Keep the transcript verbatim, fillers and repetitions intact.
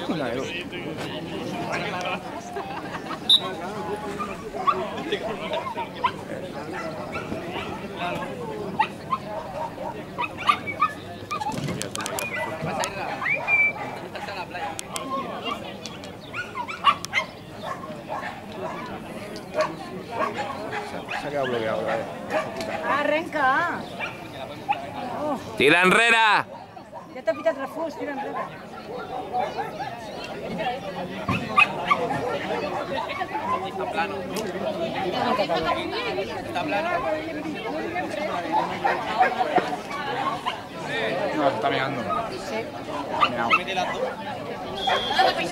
No, yo. Se ha quedado bloqueado, ¿vale? Arrenca! Oh, Tira enrere! ja t'ha pitat refús, tira enrere. Está plano. Está plano. No, se está mirando. Sí. Está mirando. Mete las dos.